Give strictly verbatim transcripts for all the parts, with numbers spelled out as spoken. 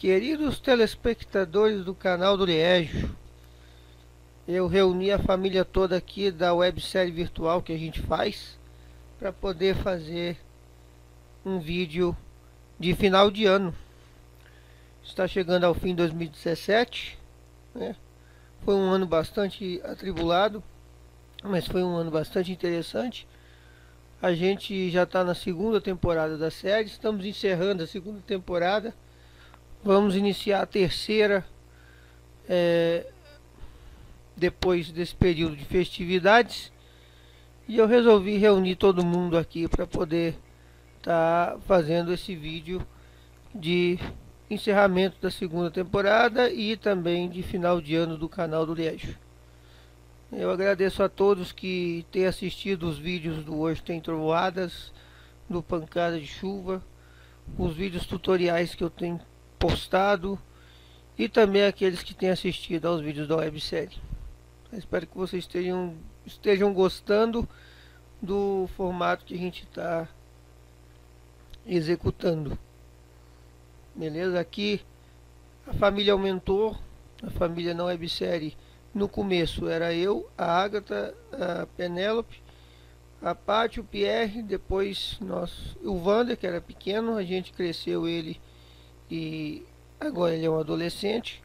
Queridos telespectadores do canal do Liégio, eu reuni a família toda aqui da websérie virtual que a gente faz para poder fazer um vídeo de final de ano. Está chegando ao fim de dois mil e dezessete, né? Foi um ano bastante atribulado, mas foi um ano bastante interessante. A gente já está na segunda temporada da série, estamos encerrando a segunda temporada. Vamos iniciar a terceira é, depois desse período de festividades. E eu resolvi reunir todo mundo aqui para poder estar tá fazendo esse vídeo de encerramento da segunda temporada e também de final de ano do canal do Liégio. Eu agradeço a todos que têm assistido os vídeos do Hoje Tem Trovoadas, do Pancada de Chuva, os vídeos tutoriais que eu tenho postado e também aqueles que têm assistido aos vídeos da websérie. Eu espero que vocês estejam, estejam gostando do formato que a gente está executando. Beleza? Aqui a família aumentou, a família na websérie. No começo era eu, a Agatha, a Penélope, a Paty, o Pierre, depois nós, o Wander, que era pequeno, a gente cresceu ele e agora ele é um adolescente.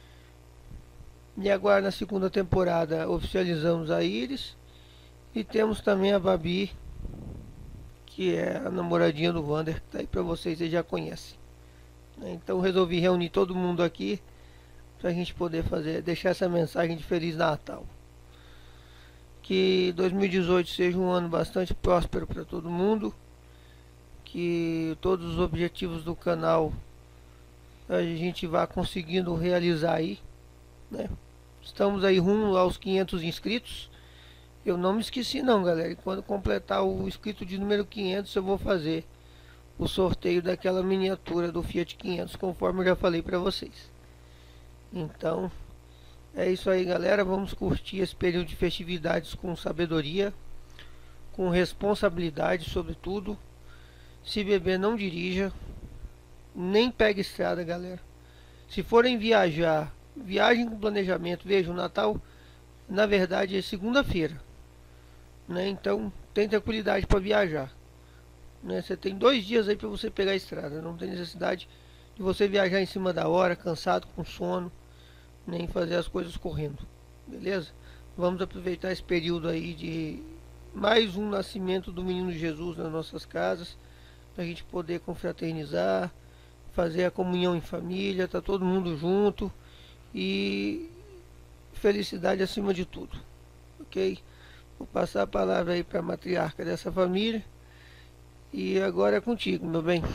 E agora na segunda temporada oficializamos a Iris e temos também a Babi, que é a namoradinha do Wander, que tá aí pra vocês, vocês já conhecem. Então resolvi reunir todo mundo aqui para a gente poder fazer, deixar essa mensagem de Feliz Natal. Que dois mil e dezoito seja um ano bastante próspero para todo mundo. Que todos os objetivos do canal a gente vá conseguindo realizar aí, né? Estamos aí rumo aos quinhentos inscritos. Eu não me esqueci não, galera. E quando completar o inscrito de número quinhentos, eu vou fazer o sorteio daquela miniatura do Fiat quinhentos, conforme eu já falei para vocês. Então, é isso aí, galera. Vamos curtir esse período de festividades com sabedoria, com responsabilidade, sobretudo. Se beber, não dirija, nem pegue estrada, galera. Se forem viajar, viagem com planejamento. Veja, o Natal, na verdade, é segunda-feira, né? Então, tem tranquilidade para viajar, né? Você tem dois dias aí para você pegar a estrada. Não tem necessidade de você viajar em cima da hora, cansado, com sono, nem fazer as coisas correndo, beleza? Vamos aproveitar esse período aí de mais um nascimento do menino Jesus nas nossas casas, para a gente poder confraternizar, fazer a comunhão em família, tá todo mundo junto e felicidade acima de tudo, ok? Vou passar a palavra aí para a matriarca dessa família e agora é contigo, meu bem.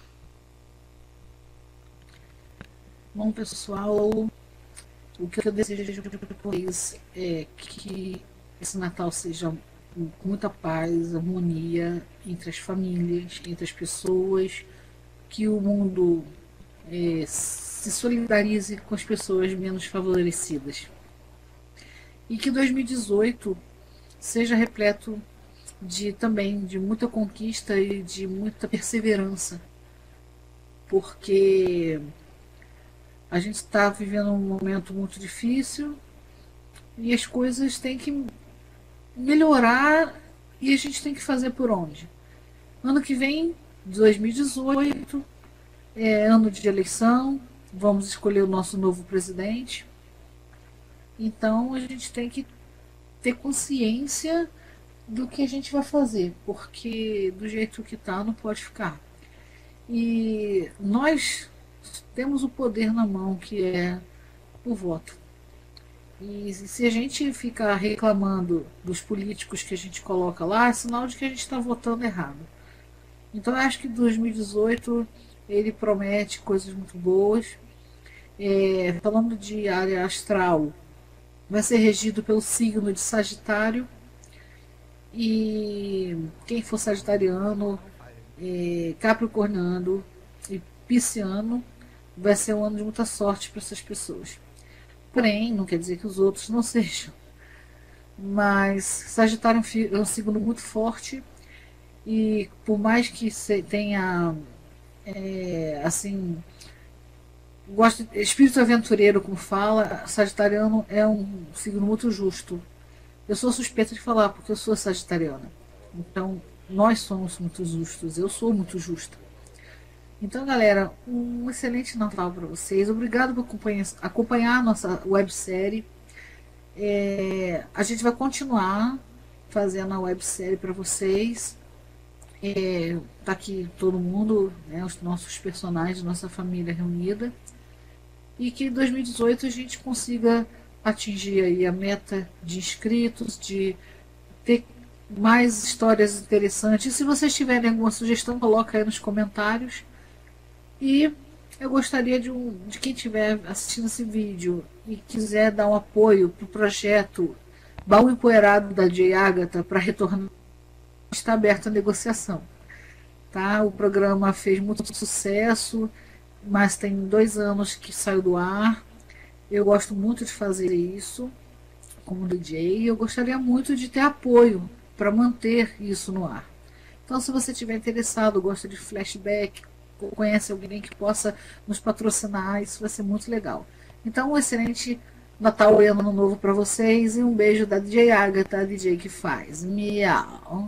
Bom, pessoal, o que eu desejo para vocês é que esse Natal seja com muita paz, harmonia entre as famílias, entre as pessoas, que o mundo é, se solidarize com as pessoas menos favorecidas. E que dois mil e dezoito seja repleto de também de muita conquista e de muita perseverança, porque a gente está vivendo um momento muito difícil e as coisas têm que melhorar e a gente tem que fazer por onde? Ano que vem, dois mil e dezoito, é ano de eleição, vamos escolher o nosso novo presidente. Então a gente tem que ter consciência do que a gente vai fazer, porque do jeito que está não pode ficar. E nós temos o poder na mão, que é o voto. E se a gente ficar reclamando dos políticos que a gente coloca lá, é sinal de que a gente está votando errado. Então eu acho que dois mil e dezoito ele promete coisas muito boas. É, falando de área astral, vai ser regido pelo signo de Sagitário. E quem for sagitariano, é, capricorniano e pisciano, vai ser um ano de muita sorte para essas pessoas. Porém, não quer dizer que os outros não sejam. Mas Sagitário é um signo muito forte e por mais que tenha é, assim gosto de espírito aventureiro, como fala. Sagitariano é um signo muito justo. Eu sou suspeita de falar porque eu sou sagitariana. Então, nós somos muito justos. Eu sou muito justa. Então, galera, um excelente Natal para vocês. Obrigado por acompanhar, acompanhar a nossa websérie. É, a gente vai continuar fazendo a websérie para vocês. É, tá aqui todo mundo, né, os nossos personagens, nossa família reunida. E que em dois mil e dezoito a gente consiga atingir aí a meta de inscritos, de ter mais histórias interessantes. E se vocês tiverem alguma sugestão, coloca aí nos comentários. E eu gostaria de, um, de quem estiver assistindo esse vídeo e quiser dar um apoio para o projeto Baú Empoeirado da J. Agatha para retornar, está aberto a negociação. Tá? O programa fez muito sucesso, mas tem dois anos que saiu do ar. Eu gosto muito de fazer isso como D J e eu gostaria muito de ter apoio para manter isso no ar. Então, se você estiver interessado, gosta de flashback, conhece alguém que possa nos patrocinar, isso vai ser muito legal. Então, um excelente Natal e Ano Novo para vocês e um beijo da D J Agatha, a D J que faz. Miau.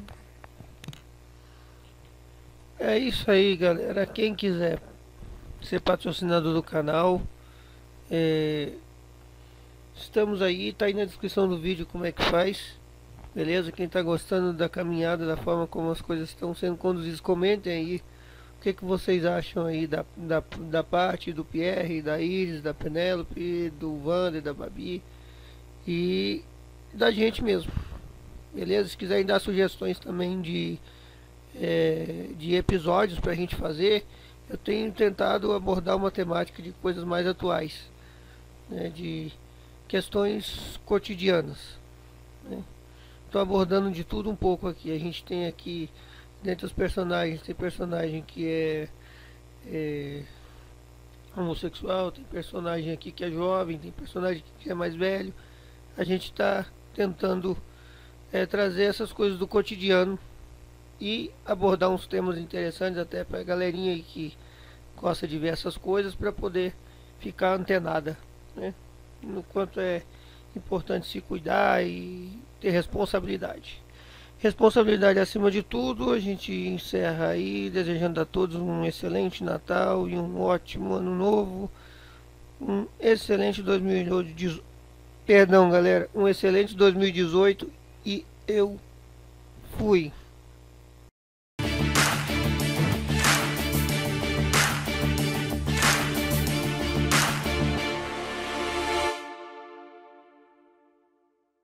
É isso aí, galera. Quem quiser ser patrocinador do canal, é, estamos aí, tá aí na descrição do vídeo como é que faz. Beleza? Quem tá gostando da caminhada, da forma como as coisas estão sendo conduzidas, comentem aí o que, que vocês acham aí da, da, da parte do Pierre, da Iris, da Penélope, do Wander, da Babi e da gente mesmo. Beleza? Se quiserem dar sugestões também de É, de episódios para a gente fazer, eu tenho tentado abordar uma temática de coisas mais atuais, né, de questões cotidianas. Estou, né? Abordando de tudo um pouco aqui. A gente tem aqui, dentre os personagens, tem personagem que é, é homossexual, tem personagem aqui que é jovem, tem personagem que é mais velho. A gente está tentando é, trazer essas coisas do cotidiano e abordar uns temas interessantes até para a galerinha aí que gosta de ver essas coisas, para poder ficar antenada, né? No quanto é importante se cuidar e ter responsabilidade. Responsabilidade acima de tudo. A gente encerra aí desejando a todos um excelente Natal e um ótimo Ano Novo, um excelente dois mil e dezoito, perdão galera, um excelente dois mil e dezoito e eu fui.